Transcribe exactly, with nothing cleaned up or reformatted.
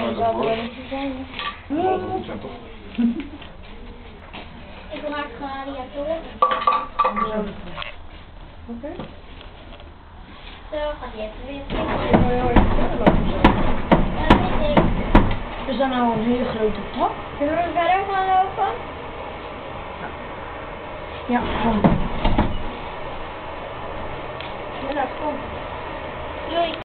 dat zal wordt. wel eens zijn. Dat zal goed zijn, toch? Ik maak gewoon radiatoren. Oké. Zo gaat hij even weer. Ik wil heel even verder lopen zo. Dat weet ik. Is dat nou een hele grote trap? Zullen we verder gaan lopen? Ja, kom. Ja, kom. Doei.